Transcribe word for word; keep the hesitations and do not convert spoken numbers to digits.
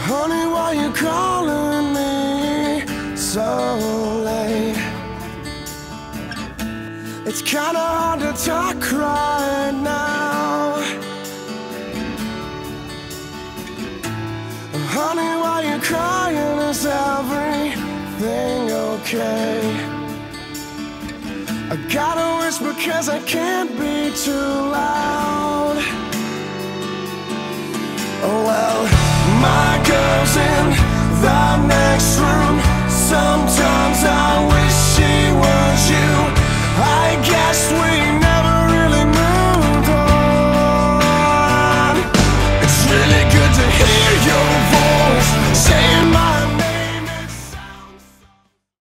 Honey, why you calling me so late? It's kinda hard to talk right now. Honey, why you crying? Is everything okay? I gotta whisper cause I can't be too loud. Oh well, my girl's in the next room.